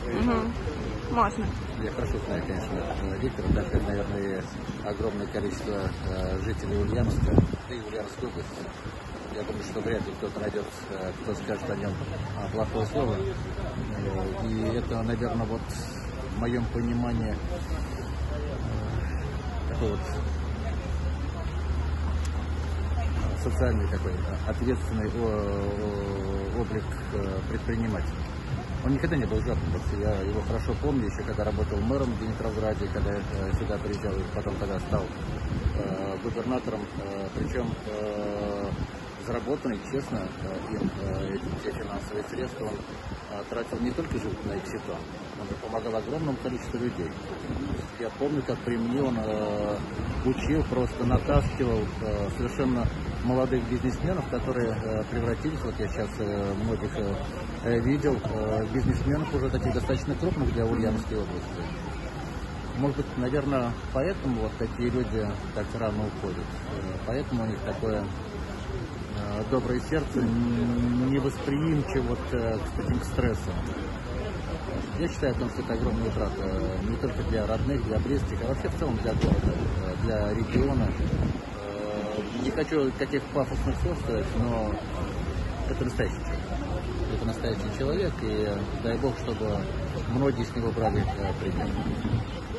Угу. Можно. Я хорошо знаю, конечно, Виктора, так как, наверное, и огромное количество жителей Ульяновска, да и Ульяновской области. Я думаю, что вряд ли кто-то найдет, кто скажет о нем плохое слово. И это, наверное, вот в моем понимании такой вот социальный такой ответственный облик предпринимателя. Он никогда не был жадным. Я его хорошо помню, еще когда работал мэром в Димитровграде, когда я сюда приезжал, и потом, когда стал губернатором, причем заработанные, честно, те финансовые средства он тратил не только же на экситон, он помогал огромному количеству людей. Я помню, как при мне он учил, просто натаскивал совершенно молодых бизнесменов, которые превратились, вот я сейчас многих видел, бизнесменов уже таких достаточно крупных для Ульяновской области. Может быть, наверное, поэтому вот такие люди так рано уходят. Поэтому у них такое доброе сердце, невосприимчиво вот к таким стрессам. Я считаю, что это огромная утрата не только для родных, для близких, а вообще в целом для города, для региона. Не хочу каких пафосных слов сказать, но это настоящий человек. Это настоящий человек, и дай бог, чтобы многие с него брали пример.